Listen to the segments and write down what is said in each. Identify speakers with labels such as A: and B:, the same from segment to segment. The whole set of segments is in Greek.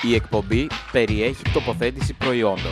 A: Η εκπομπή περιέχει τοποθέτηση προϊόντων.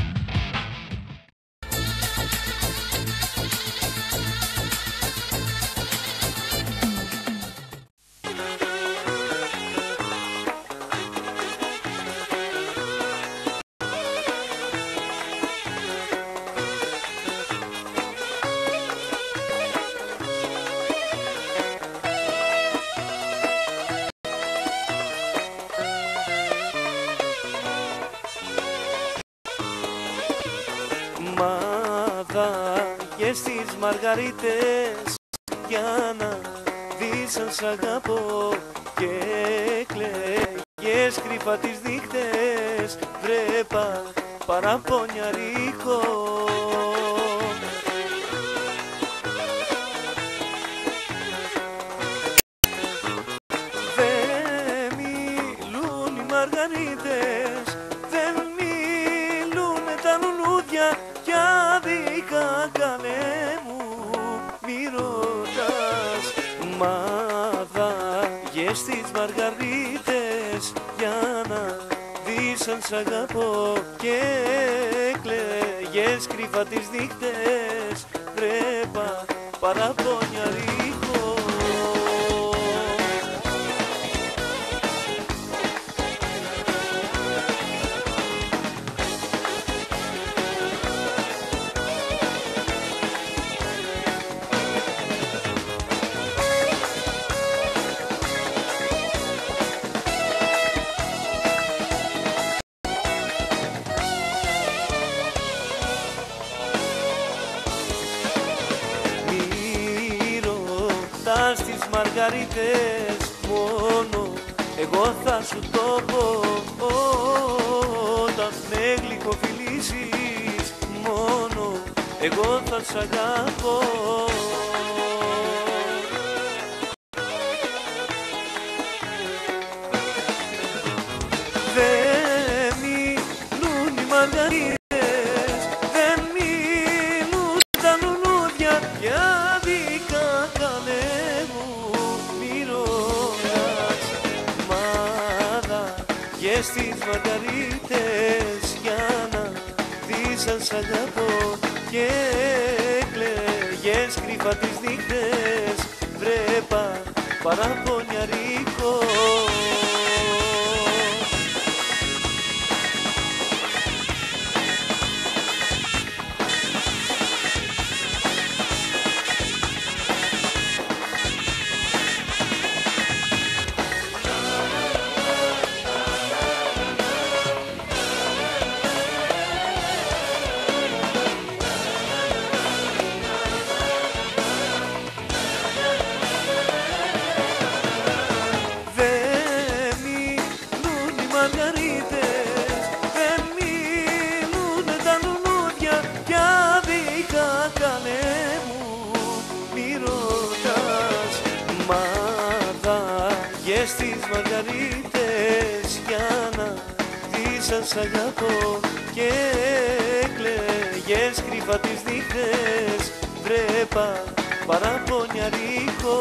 B: Και στις μαργαρίτες για να δεις αν σ' αγαπώ και κλαίγες κρυφά τις νύχτες, βρέπα παραπονιά ρίχω. Δεν μιλούν οι μαργαρίτες, δεν μιλούν τα λουλούδια κι άδικα καλέ μου μη ρωτάς. Μάδαγες στις μαργαρίτες για να δεις αν σ' αγαπώ και κλαίγες κρυφά τις νύχτες, βρέπα παραπονιά ρίχω. Στις μαργαρίτες μόνο εγώ θα σου το πω, όταν με γλυκοφιλήσεις μόνο εγώ θα σ' αγαπώ. Δεν μιλούν οι μαργαρίτες, δεν μιλούν τα λουλούδια κι άδικα καλέ μου μη ρωτάς. Μάδαγες στις μαργαρίτες για να δεις αν σ' αγαπώ και κλαίγες κρυφά τις νύχτες, βρέπα παραπονιά ρίχω. Στις μαργαρίτες για να δεις αν σ' αγαπώ και κλαίγες κρυφά τις νύχτες, βρέπα παραπονιά ρίχω.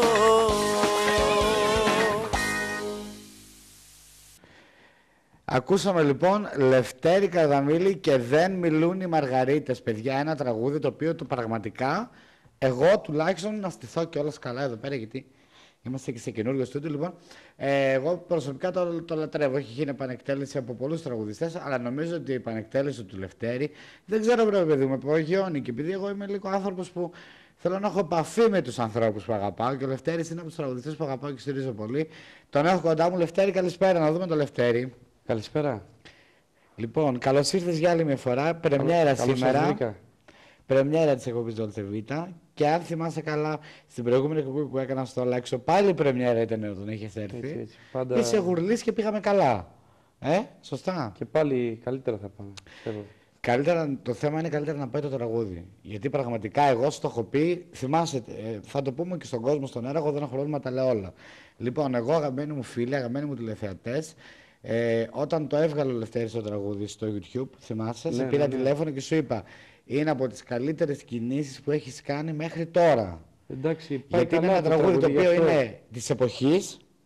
C: Ακούσαμε λοιπόν Λευτέρη Καρδαμήλη και Δεν μιλούν οι μαργαρίτες, παιδιά, ένα τραγούδι το οποίο το πραγματικά εγώ τουλάχιστον να στηθώ κιόλας καλά εδώ πέρα, γιατί είμαστε και σε καινούργιο στούντιο. Λοιπόν, εγώ προσωπικά το λατρεύω. Έχει γίνει επανεκτέλεση από πολλούς τραγουδιστές, αλλά νομίζω ότι η επανεκτέλεση του Λευτέρη, δεν ξέρω, βρε παιδί μου, με προγειώνει. Και επειδή εγώ είμαι λίγο άνθρωπος που θέλω να έχω επαφή με τους ανθρώπους που αγαπάω, και ο Λευτέρης είναι από τους τραγουδιστές που αγαπάω και στηρίζω πολύ. Τον έχω κοντά μου. Λευτέρη, καλησπέρα. Να δούμε τον Λευτέρη.
D: Καλησπέρα.
C: Λοιπόν, καλώς ήρθες για άλλη μια φορά. Πρεμιέρα σήμερα. Πρεμιέρα της εκπομπής Dolce Vita. Και αν θυμάσαι καλά, στην προηγούμενη εκπομπή που έκανα στο Λάξο, πάλι πρεμιέρα ήταν όταν είχες έρθει.
D: Έτσι. Πάντα...
C: Είσαι γουρλής και πήγαμε καλά. Σωστά.
D: Και πάλι καλύτερα θα πάμε.
C: Καλύτερα, το θέμα είναι καλύτερα να πάει το τραγούδι. Γιατί πραγματικά εγώ σου το έχω πει, θυμάσαι, θα το πούμε και στον κόσμο, στον αέρα, εγώ δεν έχω πρόβλημα, τα λέω όλα. Λοιπόν, εγώ, αγαπημένοι μου φίλοι, αγαπημένοι μου τηλεθεατές, όταν το έβγαλε ο Λευτέρης το τραγούδι στο YouTube, θυμάσαι, σε πήρα τηλέφωνο και σου είπα, είναι από τις καλύτερες κινήσεις που έχεις κάνει μέχρι τώρα.
D: Εντάξει,
C: γιατί είναι ένα τραγούδι το οποίο είναι της εποχής,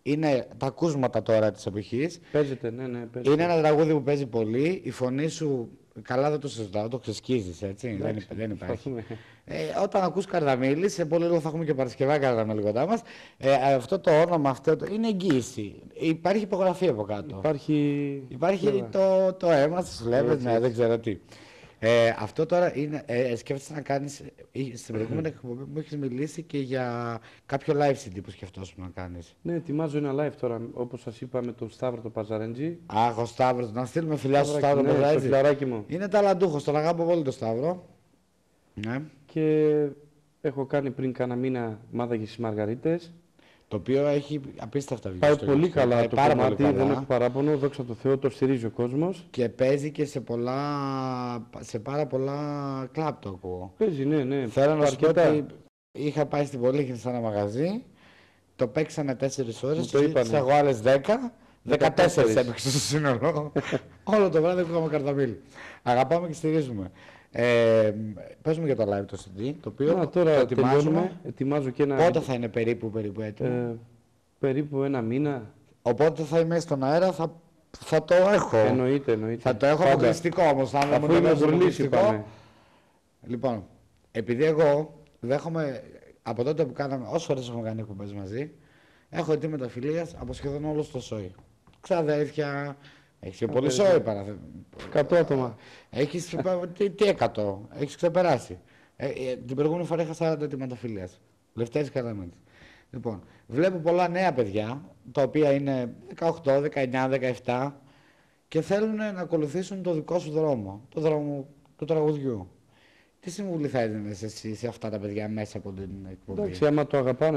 C: είναι τα ακούσματα τώρα της εποχής.
D: Παίζεται, ναι, παίζεται.
C: Είναι ένα τραγούδι που παίζει πολύ. Η φωνή σου, καλά δεν το συζητάω, το ξεσκίζεις, έτσι. Δεν υπάρχει. Όταν ακούς Καρδαμίλη, σε πολύ λίγο θα έχουμε και Παρασκευά Καρδαμίλη κοντά μας. Αυτό το όνομα, είναι εγγύηση. Υπάρχει υπογραφή από κάτω. Υπάρχει το αίμα στις φλέβες, ναι, δεν ξέρω τι. Αυτό τώρα είναι, σκέφτεσαι να κάνεις, στην προηγούμενη εκπομπή μου έχεις μιλήσει και για κάποιο live CD που σκεφτόσουν να κάνεις.
D: Ναι, ετοιμάζω ένα live τώρα, όπως σας είπα, με τον Σταύρο το Παζαρέντζη.
C: Αχ, ο Σταύρος, να στείλουμε φιλιά στο Σταύρο
D: το φιλαράκι μου.
C: Είναι ταλαντούχος, τον αγαπώ πολύ τον Σταύρο. Ναι.
D: Και έχω κάνει πριν κάνα μήνα Μάδα και στις Μαργαρίτες.
C: Το οποίο έχει απίστευτα βιβλία.
D: Πάει πολύ καλά το κομμάτι, δεν έχω παράπονο, δόξα τω Θεώ, το στηρίζει ο κόσμος.
C: Και παίζει και σε πάρα πολλά κλαμπ το ακούω.
D: Παίζει, ναι.
C: Θέλω να σου πω ότι είχα πάει στην Πολύχνη σε ένα μαγαζί, το παίξανε 4 ώρες, ζήτησα εγώ άλλες 14 έπαιξε στο σύνολο. Όλο το βράδυ ακούγαμε Καρδαμίλη. Αγαπάμε και στηρίζουμε. Παίζουμε για το live το CD, το οποίο
D: τώρα ετοιμάζω και ένα...
C: Πότε θα είναι περίπου έτοιμο?
D: Περίπου ένα μήνα.
C: Οπότε θα είμαι στον αέρα, θα το έχω.
D: Εννοείται.
C: Θα το έχω αποκλειστικό όμως.
D: Αφού είμαι αποκλειστικό.
C: Λοιπόν, επειδή εγώ δέχομαι από τότε που κάναμε, όσες φορές έχουμε κάνει εκπομπές μαζί, έχω αιτήματα φιλίας από σχεδόν όλους το σόι. Ξαδέρφια, έχεις και πολύ σόι παραθέτω.
D: 100 άτομα.
C: Έχεις, τι 100, έχεις ξεπεράσει. Την προηγούμενη φορά είχα 40 αιτήματα φιλίας. Λευτέρης Καρδαμίλης. Λοιπόν, βλέπω πολλά νέα παιδιά, τα οποία είναι 18, 19, 17 και θέλουν να ακολουθήσουν το δικό σου δρόμο, το δρόμο του τραγουδιού. Τι συμβουλή θα έδινες εσύ σε αυτά τα παιδιά μέσα από την εκπομπή?
D: Εντάξει, άμα το αγαπάνε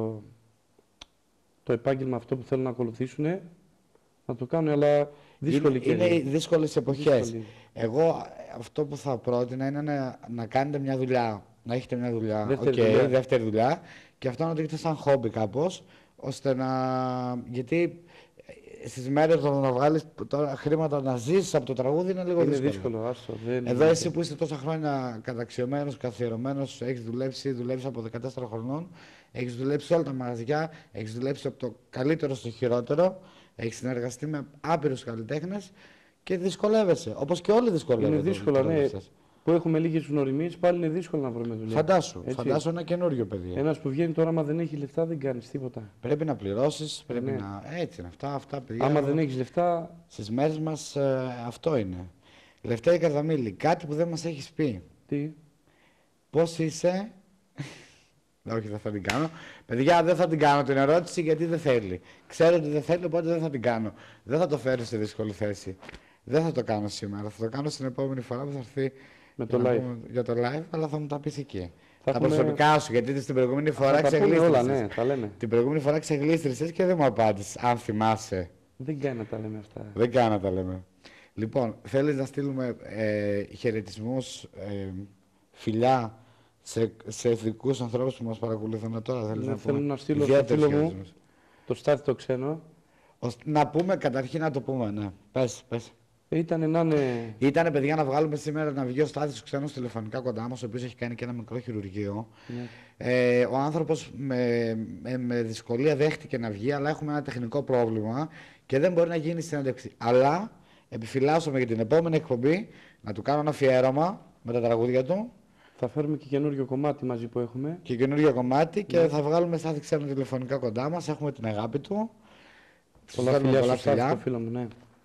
D: το επάγγελμα αυτό που θέλουν να ακολουθήσουν, να το κάνουν, αλλά δύσκολη καιρή.
C: Είναι δύσκολες εποχές. Εγώ αυτό που θα πρότεινα είναι να κάνετε μια δουλειά, να έχετε μια δουλειά, δεύτερη δουλειά, και αυτό να το έχετε σαν χόμπι κάπως, ώστε να... Γιατί στις μέρες να βγάλεις τώρα χρήματα να ζήσεις από το τραγούδι είναι λίγο δύσκολο.
D: Άστο,
C: Εδώ εσύ που είσαι τόσα χρόνια καταξιωμένος, καθιερωμένος, έχεις δουλέψει από 14 χρονών, έχεις δουλέψει όλα τα μαγαζιά, έχεις δουλέψει από το καλύτερο στο χειρότερο, έχεις συνεργαστεί με άπειρους καλλιτέχνες και δυσκολεύεσαι. Όπως και όλοι δυσκολεύονται.
D: Είναι δύσκολο, ναι. Που έχουμε λίγες γνωριμίες, πάλι είναι δύσκολο να βρούμε δουλειά.
C: Φαντάσου ένα καινούριο παιδί.
D: Ένας που βγαίνει τώρα, άμα δεν έχει λεφτά, δεν κάνεις τίποτα.
C: Πρέπει να πληρώσεις, πρέπει να. Έτσι είναι αυτά παιδιά.
D: Άμα δεν έχεις λεφτά.
C: Στις μέρες μας αυτό είναι. Λευτέρη Καρδαμίλη, κάτι που δεν μας έχεις πει.
D: Τι?
C: Πώς είσαι? Όχι, δεν θα την κάνω. Παιδιά, δεν θα την κάνω την ερώτηση γιατί δεν θέλει. Ξέρω ότι δεν θέλει, οπότε δεν θα την κάνω. Δεν θα το φέρω σε δύσκολη θέση. Δεν θα το κάνω σήμερα. Θα το κάνω στην επόμενη φορά που θα έρθει
D: με το live.
C: Για το live, αλλά θα μου τα πεις εκεί. Τα προσωπικά σου, γιατί την προηγούμενη φορά Την προηγούμενη φορά ξεγλίστρισες και δεν μου απάντησες, αν θυμάσαι.
D: Δεν κάνει να τα λέμε αυτά.
C: Δεν κάνει να τα λέμε. Λοιπόν, θέλεις να στείλουμε χαιρετισμούς, φιλιά σε ειδικούς ανθρώπους που μας παρακολουθούν τώρα?
D: Θέλω να στείλω στο φίλο μου, το Στάθη το Ξένο.
C: Να πούμε, καταρχήν να το πούμε, ναι. Πες.
D: Ήτανε,
C: παιδιά, να βγάλουμε σήμερα να βγει ο Στάθης ο Ξένος τηλεφωνικά κοντά μας, ο οποίος έχει κάνει και ένα μικρό χειρουργείο. Ναι. Ο άνθρωπος με δυσκολία δέχτηκε να βγει, αλλά έχουμε ένα τεχνικό πρόβλημα και δεν μπορεί να γίνει συνέντευξη. Αλλά επιφυλάσσομαι για την επόμενη εκπομπή να του κάνω ένα αφιέρωμα με τα τραγούδια του.
D: Θα φέρουμε και καινούριο κομμάτι μαζί που έχουμε.
C: Και καινούριο κομμάτι και θα βγάλουμε Στάθη Ξένο τηλεφωνικά κοντά μας. Έχουμε την αγάπη του.
D: Πολλά φιλιά στο φίλο μου, ναι.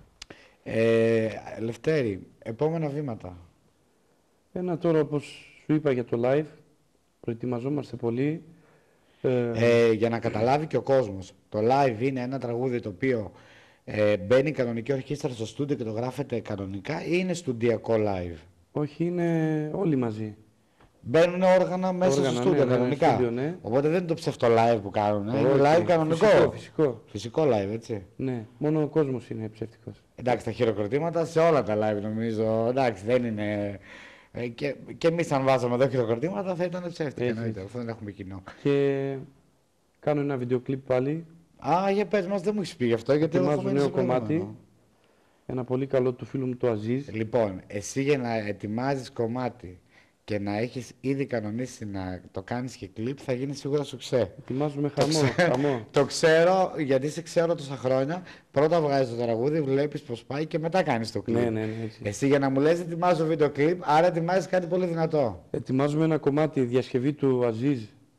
C: Λευτέρη, επόμενα βήματα.
D: Τώρα, όπως σου είπα για το live, προετοιμαζόμαστε πολύ.
C: Για να καταλάβει και ο κόσμος, το live είναι ένα τραγούδι το οποίο μπαίνει η κανονική ορχήστρα στο στούντιο και το γράφεται κανονικά ή είναι στουντιακό live?
D: Όχι, είναι όλοι μαζί.
C: Μπαίνουν όργανα μέσα στο στούντιο κανονικά.
D: Στούντιο, ναι.
C: Οπότε δεν είναι το ψευτο live που κάνουν. Είναι live κανονικό. Φυσικό live, έτσι.
D: Ναι, μόνο ο κόσμος είναι ψευτικός.
C: Εντάξει, τα χειροκροτήματα σε όλα τα live νομίζω. Εντάξει, δεν είναι. Και εμείς, αν βάζαμε εδώ χειροκροτήματα, θα ήταν ψεύτικα. Αυτό δεν έχουμε κοινό.
D: Και κάνω ένα βίντεο κλιπ πάλι.
C: Για πες μας, δεν μου έχεις πει γι' αυτό. Γιατί
D: ετοιμάζω νέο κομμάτι. Ένα πολύ καλό του φίλου μου, το Αζίζ.
C: Λοιπόν, εσύ για να ετοιμάζεις κομμάτι και να έχεις ήδη κανονίσει να το κάνεις και κλιπ, θα γίνει σίγουρα σουξέ.
D: Ετοιμάζουμε χαμό.
C: Το ξέρω, γιατί σε ξέρω τόσα χρόνια. Πρώτα βγάζεις το τραγούδι, βλέπεις πώς πάει και μετά κάνεις το κλιπ.
D: Ναι, έτσι.
C: Εσύ για να μου λες ετοιμάζω βίντεο κλιπ, άρα ετοιμάζεις κάτι πολύ δυνατό.
D: Ετοιμάζουμε ένα κομμάτι διασκευή του Αζίζ.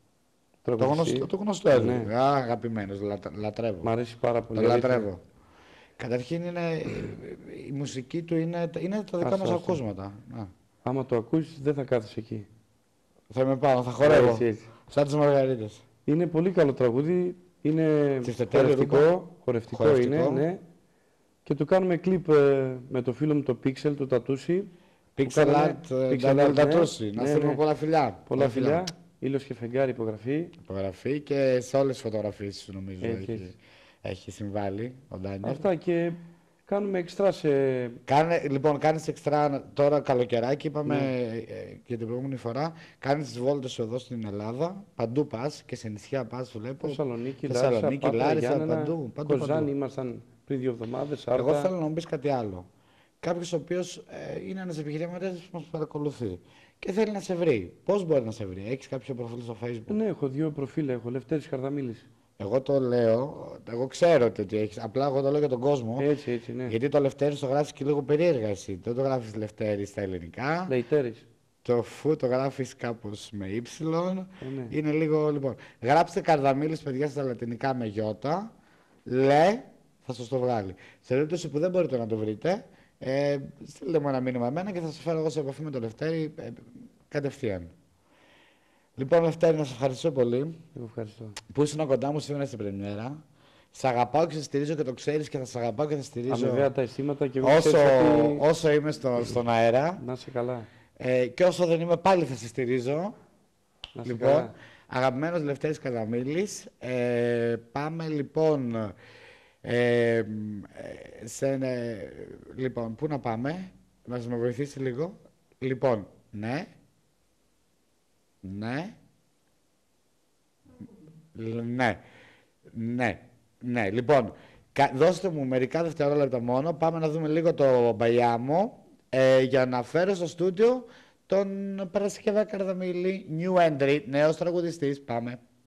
C: Το γνωστό έργο.
D: Ναι.
C: Αγαπημένος, λατρεύω.
D: Μ' αρέσει πάρα πολύ.
C: Το λατρεύω. Καταρχήν η μουσική του είναι τα δικά μας ακούσματα.
D: Άμα το ακούσεις δεν θα κάθεσαι εκεί.
C: Θα είμαι πάνω, θα χορεύω.
D: Έτσι.
C: Σαν τις Μαργαρίτες.
D: Είναι πολύ καλό τραγούδι. Είναι χορευτικό είναι, ναι. Και το κάνουμε κλιπ με το φίλο μου το Pixel, το Τατούσι.
C: Pixel Art, Daniel Τατούσι. Να στείλουμε πολλά φιλιά.
D: Πολλά φιλιά. Ήλιος και φεγγάρι υπογραφή.
C: Υπογραφή και σε όλες τις φωτογραφίες σου νομίζω έχει συμβάλει ο Ντάνιελ.
D: Αυτά και κάνουμε εξτρά σε...
C: Λοιπόν, κάνεις εξτρά τώρα καλοκαιράκι, είπαμε και την προηγούμενη φορά. Κάνεις τις βόλτες σου εδώ στην Ελλάδα, παντού πας και σε νησιά πας, βλέπω.
D: Θεσσαλονίκη,
C: Λάρισα, παντού.
D: Κοζάνη ήμασταν πριν 2 εβδομάδες.
C: Εγώ θέλω να μου πεις κάτι άλλο. Κάποιος ο οποίος είναι ένας επιχειρηματίας που μας παρακολουθεί και θέλει να σε βρει. Πώς μπορεί να σε βρει, έχεις κάποιο προφίλ στο Facebook?
D: Ναι, έχω 2 προφίλ, έχω Λευτέρης Χαρδαμίλης.
C: Εγώ το λέω, εγώ ξέρω ότι έχεις, απλά εγώ το λέω για τον κόσμο.
D: Έτσι, ναι.
C: Γιατί το Λευτέρης το γράφεις και λίγο περίεργα εσύ. Δεν το γράφεις Λευτέρης στα ελληνικά.
D: Λεϊτέρης.
C: Το φου το γράφεις κάπως με ύψιλον.
D: Ναι.
C: Είναι λίγο, λοιπόν. Γράψτε Καρδαμίλης, παιδιά, στα λατινικά με γιώτα. Θα σας το βγάλει. Σε περίπτωση που δεν μπορείτε να το βρείτε, στείλτε μου ένα μήνυμα εμένα και θα σας φέρω εγώ σε επαφή με τον Λευτέρη κατευθείαν. Λοιπόν, Λευτέρη, να σας ευχαριστώ πολύ.
D: Εγώ ευχαριστώ.
C: Που ήσουν κοντά μου σήμερα στην πρεμιέρα. Σ' αγαπάω και σε στηρίζω και το ξέρεις και θα σ' αγαπάω και θα στηρίζω.
D: Αμοιβαία τα αισθήματα και εγώ
C: όσο είμαι στον αέρα.
D: Να είσαι καλά.
C: Και όσο δεν είμαι πάλι θα σε στηρίζω.
D: Να είσαι
C: Λοιπόν,
D: καλά.
C: αγαπημένος Λευτέρης Καρδαμίλης. Πάμε λοιπόν. Λοιπόν, πού να πάμε, να με βοηθήσει λίγο. Λοιπόν, ναι. Λοιπόν, δώστε μου μερικά δευτερόλεπτα μόνο. Πάμε να δούμε λίγο το Μπαϊάμο για να φέρω στο στούντιο τον Παρασκευά Καρδαμίλη, new entry, νέος τραγουδιστής. Πάμε.